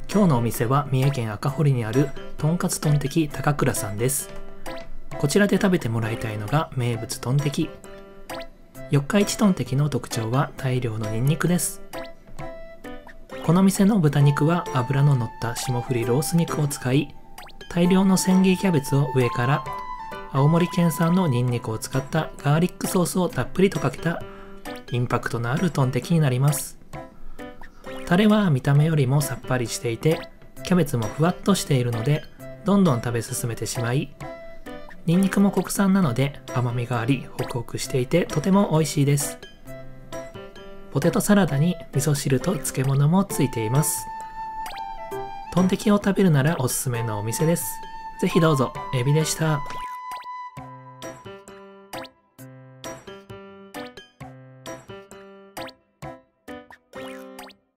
今日のお店は三重県赤堀にあるとんかつトンテキ高倉さんです。こちらで食べてもらいたいのが名物トンテキ。四日市トンテキの特徴は大量のニンニクです。この店の豚肉は脂の乗った霜降りロース肉を使い、大量の千切りキャベツを上から青森県産のニンニクを使ったガーリックソースをたっぷりとかけたインパクトのあるトンテキになります。タレは見た目よりもさっぱりしていて、キャベツもふわっとしているのでどんどん食べ進めてしまい、ニンニクも国産なので甘みがありホクホクしていてとても美味しいです。ポテトサラダに味噌汁と漬物もついています。トンテキを食べるならおすすめのお店です。ぜひどうぞ。エビでした。